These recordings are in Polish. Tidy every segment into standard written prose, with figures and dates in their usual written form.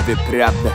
Mówię prawdę.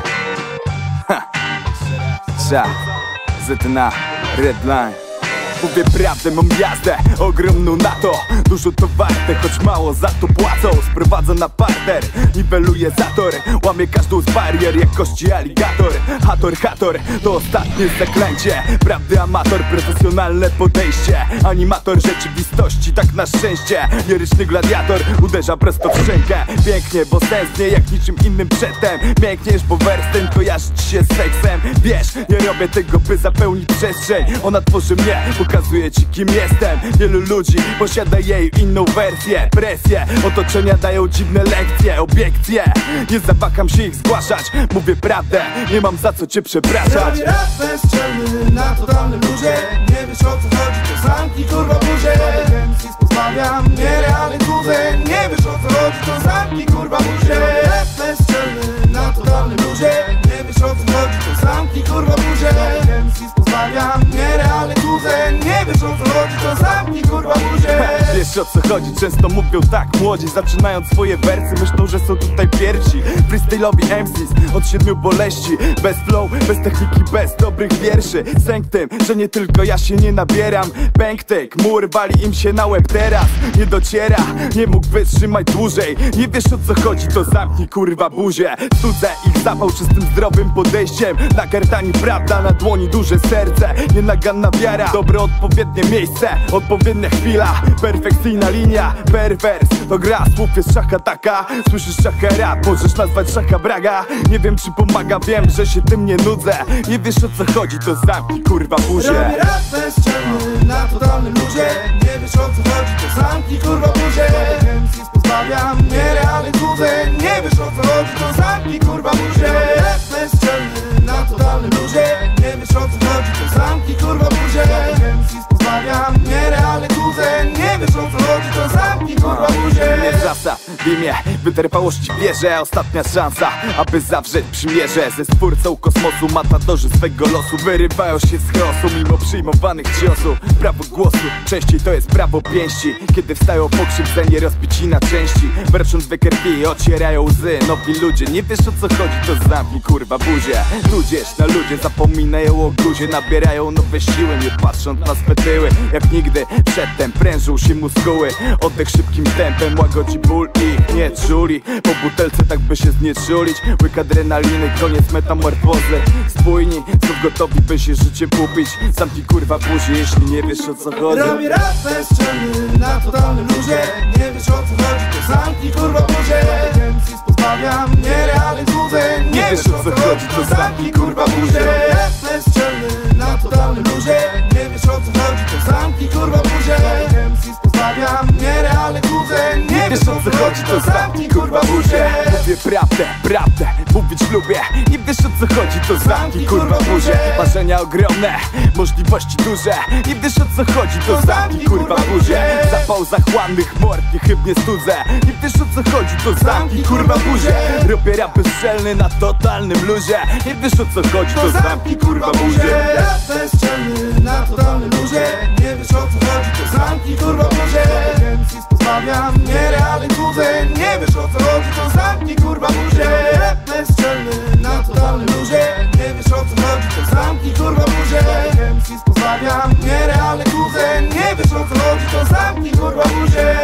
ZNA, Redline. Mówię prawdę, mam jazdę ogromną na to. Dużo to warte, choć mało za to płacą. Sprowadzę na parter, niweluję zator. Łamię każdą z barier jak kości aligator. Hator, to ostatnie zaklęcie. Prawdy amator, profesjonalne podejście. Animator rzeczywistości, tak na szczęście. Liryczny gladiator, uderza prosto w szczękę. Pięknie, bo sensnie, jak niczym innym przedtem. Miękniesz, bo wers ten kojarzy ci się z seksem. Wiesz, nie robię tego, by zapełnić przestrzeń. Ona tworzy mnie, pokazuje ci kim jestem. Wielu ludzi posiada jej inną wersję. Presje otoczenia dają dziwne lekcje. Obiekcje, nie zawaham się ich zgłaszać. Mówię prawdę, nie mam za co cię przepraszać. Robię rap bezczelny na totalnym luzie. Nie wiesz o co chodzi, to zamknij kurwa buzię. MC pozbawiam nierealnych złudzeń. Nie wiesz o co chodzi, to zamknij kurwa buzię. Robię rap bezczelny na totalnym luzie. Nie wiesz o co chodzi, to zamknij kurwa buzię. MC pozbawiam nierealnych złudzeń. Nie wiesz o co chodzi, to zamknij kurwa buzię. Wiesz o co chodzi, często mówią tak młodzi. Zaczynając swoje wersy, myślą, że są tutaj pierwsi. Freestyle'owi MCs od 7 boleści. Bez flow, bez techniki, bez dobrych wierszy. Sęk tym, że nie tylko ja się nie nabieram. Pęktyk, mur wali im się na łeb teraz. Nie dociera, nie mógł wytrzymać dłużej. Nie wiesz o co chodzi, to zamknij kurwa buzię. Studzę ich zapał czystym zdrowym podejściem. Na kartani prawda, na dłoni duże serce. Nienaganna wiara, dobre odpowiednie miejsce. Odpowiednia chwila, perfekcyjna linia. Perwers, to gra słów jest szacha taka. Słyszysz szacha rap, możesz nazwać szacha braga. Nie wiem czy pomaga, wiem, że się tym nie nudzę. Nie wiesz o co chodzi, to zamknij kurwa buzię. Robię rap bezczelny na totalnym luzie. Nie wiesz o co chodzi, to zamknij kurwa buzię. MC pozbawiam nierealnych złudzeń. Nie wiesz o co chodzi, to zamknij kurwa buzię. Robię rap bezczelny na totalnym luzie. Nie wiesz o co chodzi, to zamknij kurwa buzię. MC pozbawiam nierealnych złudzeń. Nie wiesz o co chodzi, to zamknij kurwa buzię. Nie zasad w imię wytrwałości wierzę. Ostatnia szansa, aby zawrzeć przymierze. Ze stwórcą kosmosu matadorzy swego losu wyrywają się z chaosu mimo przyjmowanych ciosów. Prawo głosu, częściej to jest prawo pięści. Kiedy wstają pokrzywdzeni, rozbici na części. Wreszcząc we krwi, ocierają łzy. Nowi ludzie, nie wiesz o co chodzi, to zamknij kurwa buzię. Tudzież na ludzie zapominają o guzie. Nabierają nowe siły, nie patrząc na swe tyły. Jak nigdy przedtem prężą się muskuły. Oddech szybkim tempem łagodzi ból ich nie czuli. Po butelce tak by się znieczulić. Łyk adrenaliny, koniec metamorfozy. Spójni, znów gotowi by się życiem upić. Zamknij kurwa buzię, jeśli nie wiesz o co chodzi. Robię rap bezczelny na totalnym luzie. Nie wiesz o co chodzi, to zamknij kurwa buzię. MC pozbawiam nierealnych złudzeń. Nie wiesz o co chodzi, to zamknij kurwa buzię. Robię rap bezczelny na totalnym luzie. Nie wiesz o co chodzi, to zamknij kurwa buzię. MC pozbawiam nierealnych złudzeń. Nie wiesz o co chodzi, to zamknij kurwa buzię. Mówię prawdę, mówić lubię. Nie wiesz o co chodzi, to zamknij kurwa buzię. Marzenia ogromne, możliwości duże. Nie wiesz o co chodzi, to zamknij kurwa buzię. Zapał zachłannych mord, niechybnie studzę. Nie wiesz o co chodzi, to zamknij kurwa buzię. Robię rap bezczelny na totalnym luzie. Nie wiesz o co chodzi, to zamknij kurwa buzię. Rap bezczelny na totalnym luzie. Nie wiesz o co chodzi, to zamknij kurwa buzię. MC pozbawiam nierealnych złudzeń. Nie wiesz o co chodzi, to zamknij kurwa buzię. Rap bezczelny na totalnym luzie. Nie wiesz o co chodzi, to zamknij kurwa buzię. MC pozbawiam nierealnych złudzeń. Nie wiesz o co chodzi, to zamknij kurwa buzię.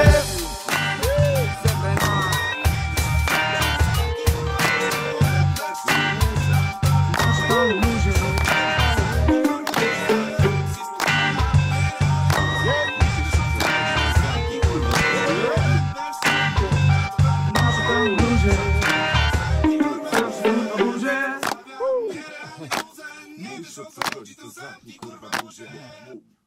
Nie wiesz o co chodzi, to zamknij kurwa buzię.